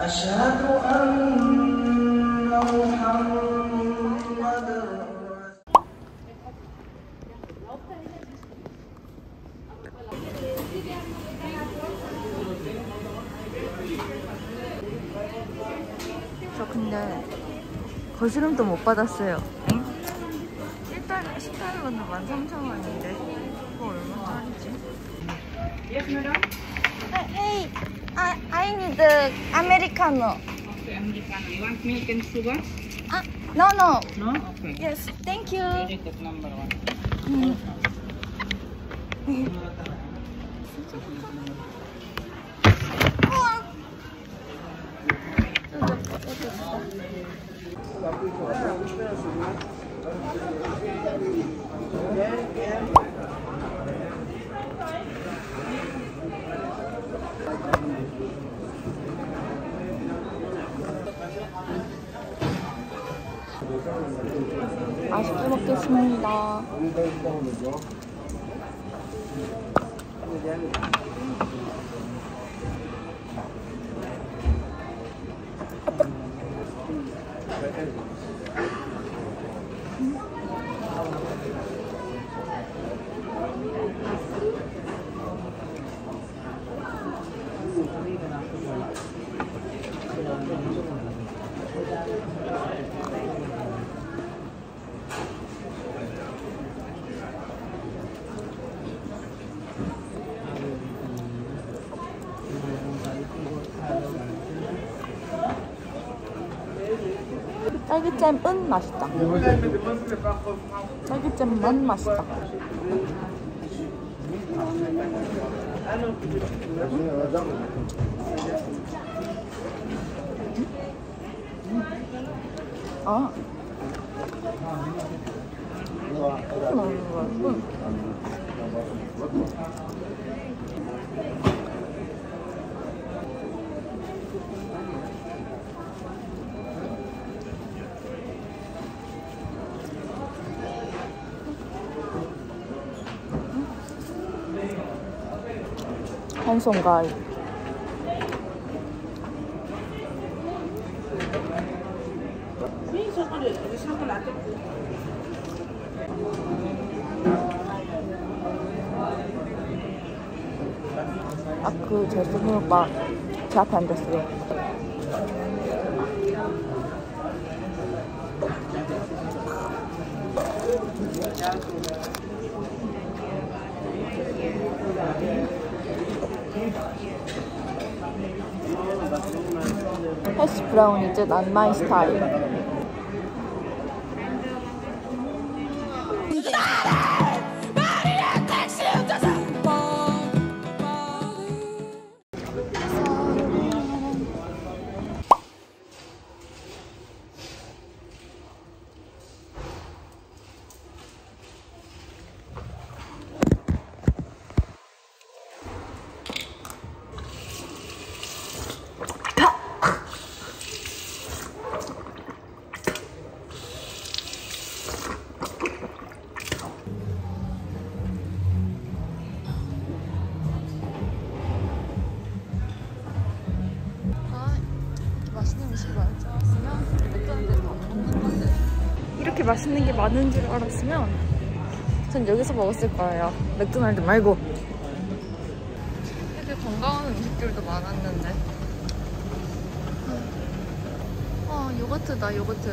أشهد أن محمد 저 근데 거스름도 못 받았어요. 엥? 10달러는 13,000원인데 이거 얼마짜리지? Yes, madam. Hey, I need the Americano. Okay, Americano. You want milk and sugar? No, no. No? Okay. Yes, thank you. Very good, number one. 맛있게 먹겠습니다. 딸기잼은 맛있다. 딸기잼만 맛있다. 아. 한 손갈. 제 손님 오빠 제 앞에 앉았어요. 해시 브라우니즈 not my style. 이렇게 맛있는 게 많은 줄 알았으면 전 여기서 먹었을 거예요. 맥도날드 말고. 되게 건강한 음식들도 많았는데. 요거트다, 요거트.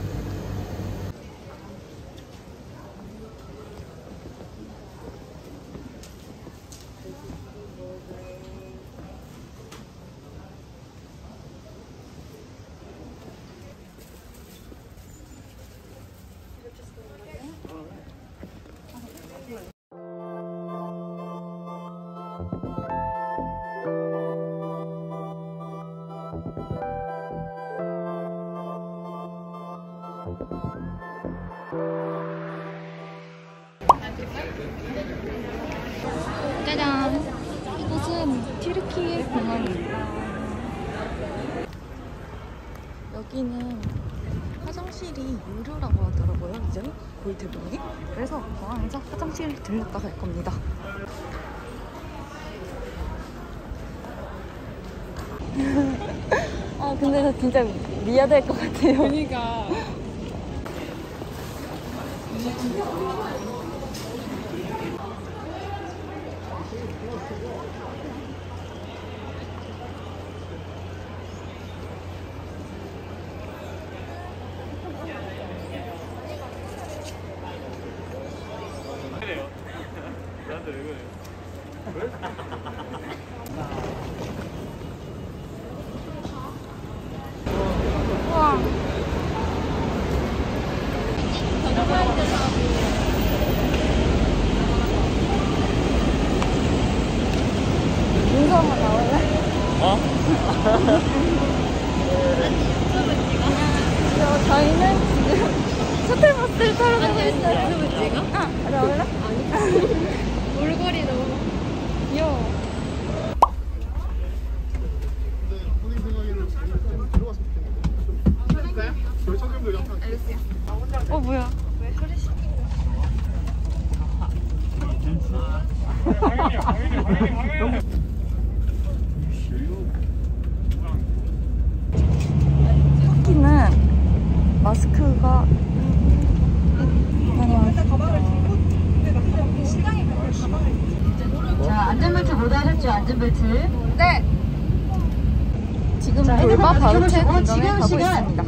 짜잔! 이곳은 튀르키예 공항입니다. 여기는 화장실이 유료라고 하더라고요, 이제 거의 대부분이. 그래서 공항에서 화장실 들렸다 갈 겁니다. 근데 저 진짜 미아될 것 같아요. 그러니까. 나한테 왜 그래? 우와. 윤서 한번 나올래? 어? 저희는 지금 셔틀버스를 타러 가고 있어요. 유튜브 찍어? 아, 나올래? 몰골이 너무. 귀여워. 근데 본인 생각에는 좀 들어갔으면 좋겠는데. 그럴까요? 저희 청년들 약간 어, 뭐야? 왜 소리 시 터키는 마스크가 자, 안전벨트 모드하셨죠? 안전벨트. 네. 지금 자, 돌바 핸드폰 바로 채 켜보시고 공정에 지금 가고 시간. 있습니다.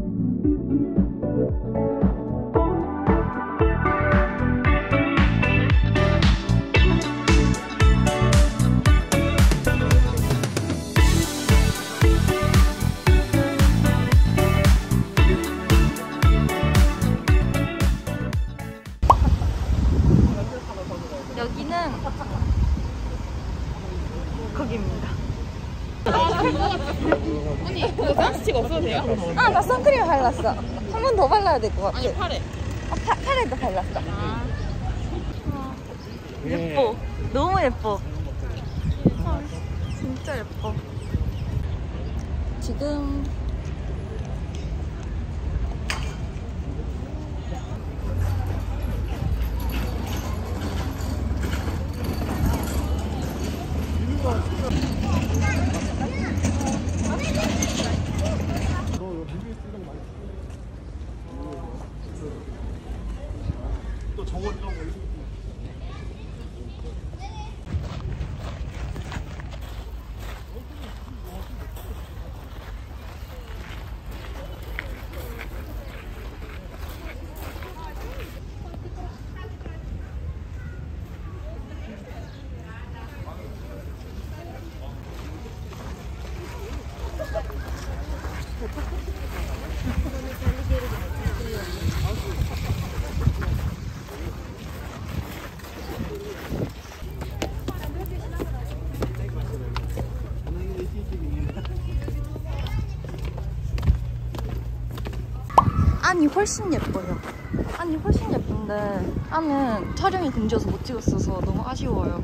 여기는 거기입니다. 언니, 그거 선스틱 없어도 돼요? 아, 나 선크림 발랐어. 한 번 더 발라야 될 것 같아. 아니, 팔에. 팔에도 발랐어. 예뻐. 너무 예뻐. 아, 진짜 예뻐. 지금 또 저거 이런 거 안이 훨씬 예뻐요. 안이 훨씬 예쁜데 안은 촬영이 금지여서 못 찍었어서 너무 아쉬워요.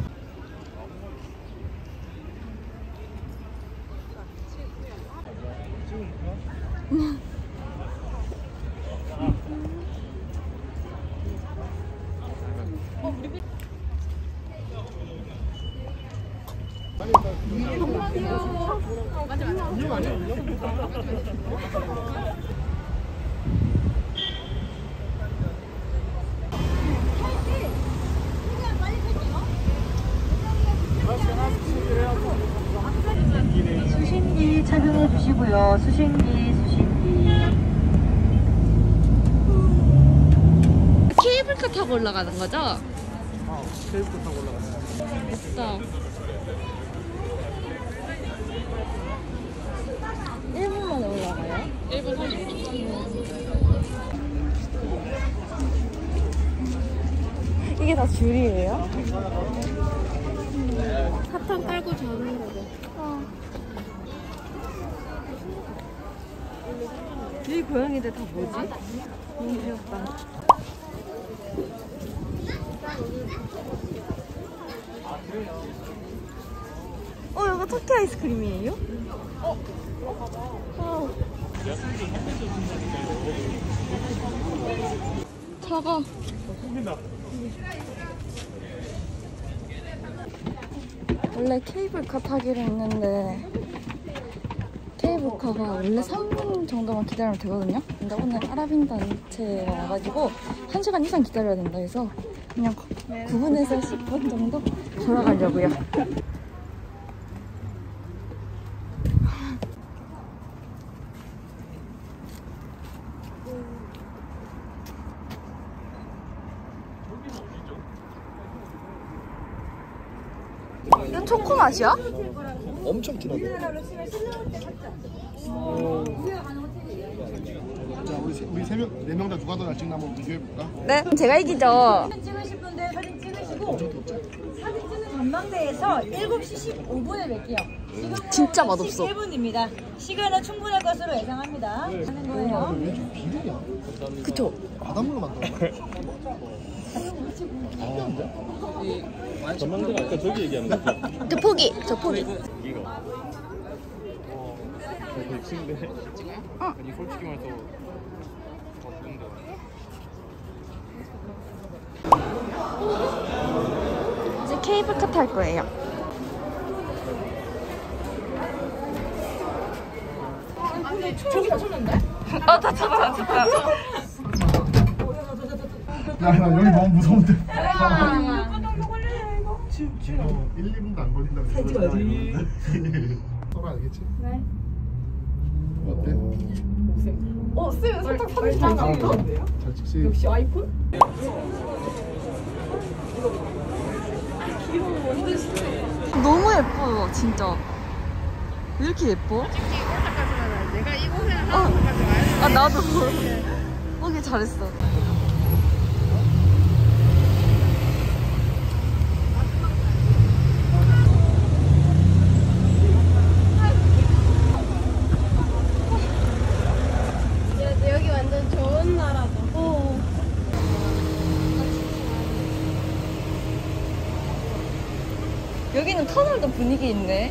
수신기 착용해 주시고요. 수신기. 케이블카 타고 올라가는 거죠? 케이블카 타고 올라가요. 예쁘다. 1분 만에 올라가요? 1분 30초. 이게 다 줄이에요? 사탕 깔고 자는 거고. 이 고양이들 다 뭐지? 너무 귀엽다. 이거 터키 아이스크림이에요? 잡아. 원래 케이블카 타기로 했는데 케이블카 스타벅커가 원래 3분 정도만 기다리면 되거든요. 근데 오늘 아랍인 단체가 와가지고 1시간 이상 기다려야 된다 해서 그냥 9분에서 10분 정도 걸어가려고요. 이건 초코 맛이야? 엄청 진하네. 자, 우리 세 명, 네 명 다 누가 더 날찍나 한번 비교해 볼까? 네, 제가 이기죠. 사진 찍으실 분들 사진 찍으시고 사진 찍는 전망대에서 7시 15분에 뵐게요. 진짜 맛없어. 1분입니다. 시간은 충분할 것으로 예상합니다. 하는 거예요. 왠지 비리냐? 그쵸? 바닷물로 만들어. 전망대가 아까 저기 얘기하는 거지? 저 포기. 저 포기. 이거. 되게 친데. 아니 솔직히 말해서 좋은데. 이제 케이블카 탈 거예요. 저기 다쳤는데? 다쳤다. 야, 나 여기 너무 무서운데. 지금 1, 2분도 안 걸린다고. 사진 찍어야지. 서로 알겠지? 네. 어때? 쌤 살짝 사진 잘 나온다. 잘 찍지? 역시 아이폰? 너무 예뻐요, 진짜. 왜 이렇게 예뻐? 내가 이곳에 하나까지 와야 아, 나도. 오길 잘했어. 여기 완전 좋은 나라다. 여기는 터널도 분위기 있네.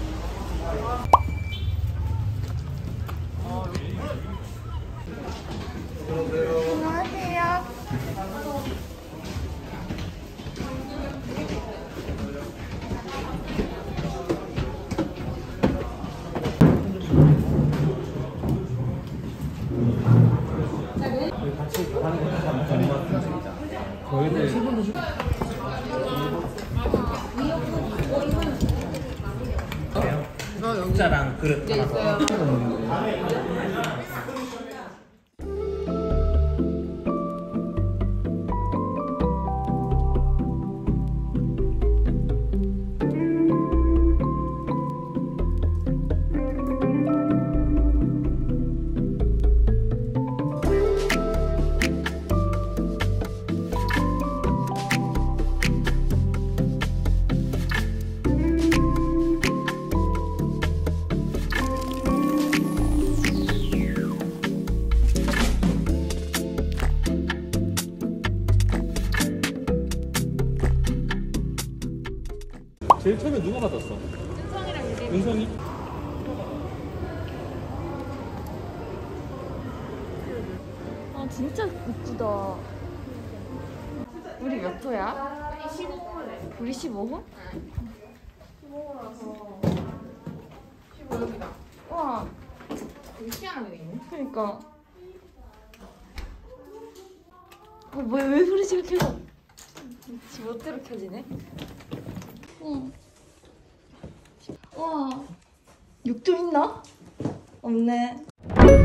안녕하세요. 국자랑 그릇 하나 더. 제일 처음에 누가 받았어? 은성이? 아, 진짜 이쁘다. 우리 몇 호야? 우리 15호? 15호라서 15호입니다. 와, 되게 희한하게 돼 있네. 그러니까. 왜 소리 지금 켜져? 지멋대로 켜지네. 와, 욕조 있나? 없네.